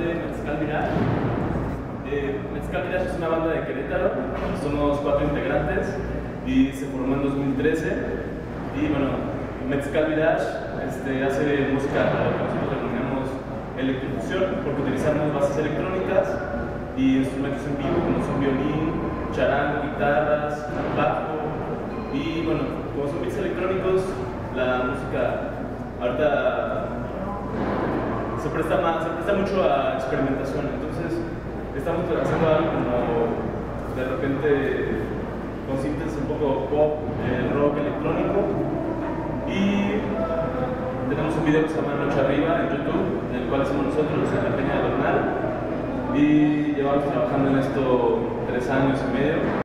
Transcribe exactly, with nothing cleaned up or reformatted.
de Mezcal Mirage. Eh, Mezcal Mirage es una banda de Querétaro, somos cuatro integrantes y se formó en dos mil trece. Y bueno, Mezcal Mirage este, hace música a lo que nosotros denominamos electrofusión, porque utilizamos bases electrónicas y instrumentos en vivo como son violín, charango, guitarras, bajo. Y bueno, como son beats electrónicos, la música ahorita se presta, más, se presta mucho a experimentación. Entonces estamos haciendo algo como de repente con sintes un poco pop, eh, rock electrónico. Y tenemos un video que se llama Noche Arriba en YouTube, en el cual hacemos nosotros en la Peña de Bernal, y llevamos trabajando en esto tres años y medio.